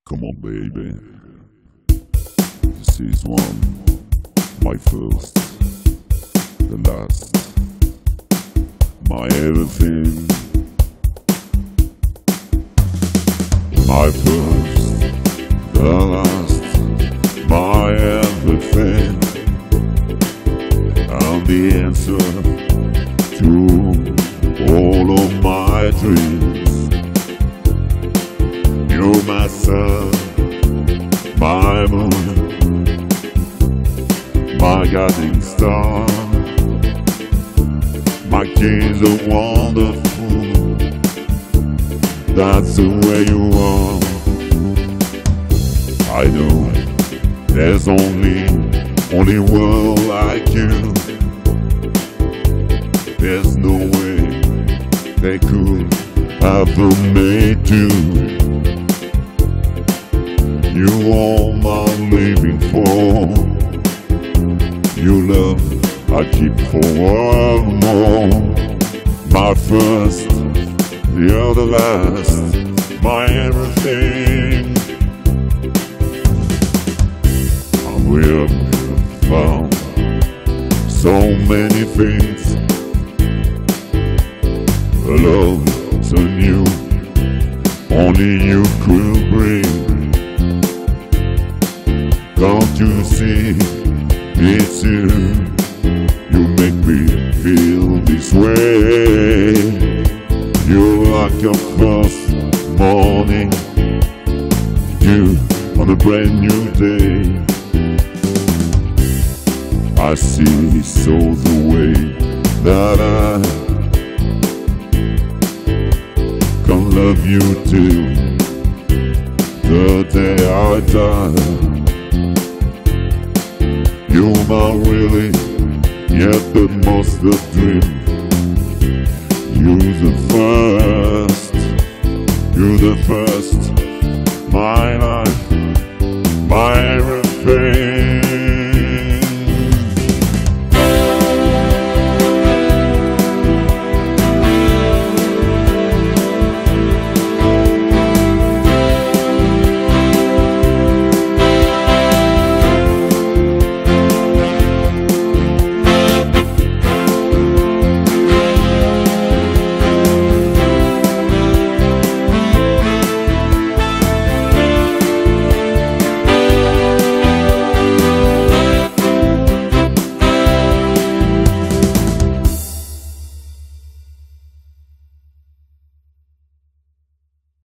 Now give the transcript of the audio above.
Come on, baby. This is one, my first, the last, my everything. My first, the last, my everything. I'm the answer to all of my dreams. You're my sun, my moon, my guiding star. My kids are wonderful, that's the way you are. I know there's only one like you. There's no way they could ever make you. You are my living for. Your love I keep for one more. My first, the other last, my everything. I will have found so many things. A love so new, only you could bring. Don't you see, it's you. You make me feel this way. You're like a first morning dew on a brand new day. I see so the way that I can love you till the day I die. You're my really, yet the most of dream. You're the first